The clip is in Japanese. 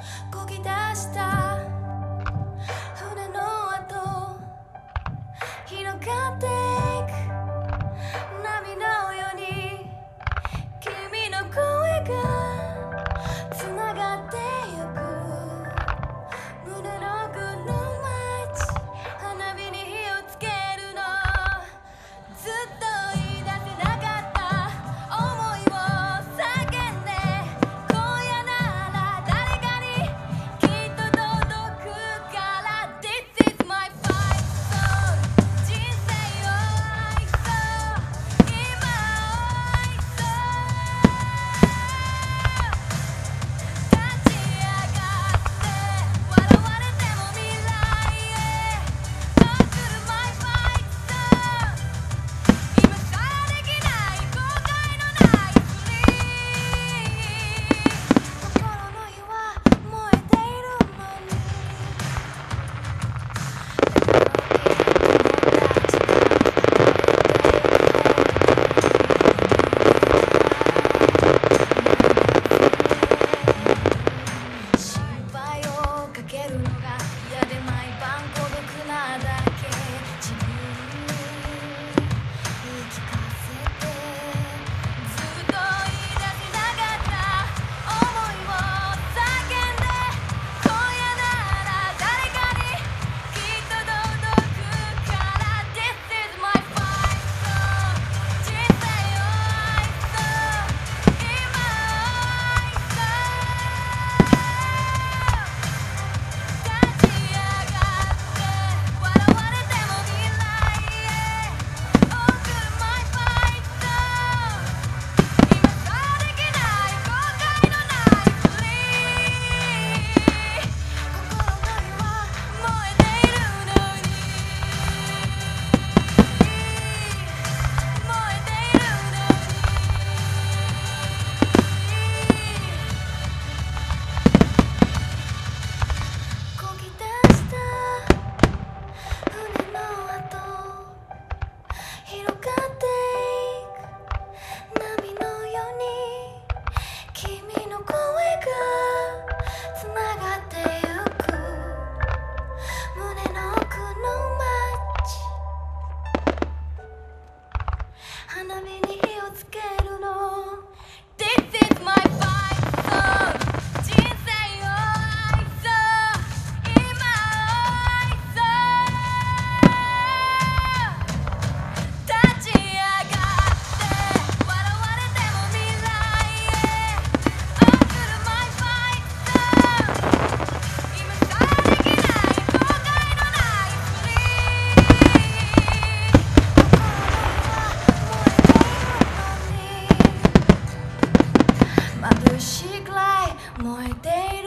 漕ぎ出した船の跡広がっていく波のように君の声がつながってゆく胸の奥の街花火に火をつけるのずっと言い出せなかった想いを叫んで今夜なら誰かにきっと届くから This is my fight song 人生を愛そう今を愛そう立ち上がって笑われても未来へ送る My fight song 今さらできない後悔のないフリー心の火は燃えているのに心配をかけるのが嫌で毎晩孤独なだけ自分に言い聞かせてずっと言い出せなかった想いを叫んで今夜なら誰かにきっと届くから This is my fight song 人生を愛そう今を愛そう立ち上がって笑われても未来へ送る My fight song 今さらできない後悔のないフリー心の火は燃えているのに燃えているのに漕ぎ出した船の跡広がっていく波のように君の声がつながってゆく胸の奥の街花火に火をつけるの This is my fight song 人生を愛そう今を愛そう立ち上がって笑われても未来へ送る My fight song 今さらできない後悔のないフリー心の火は燃えているのに眩しいくらい燃えている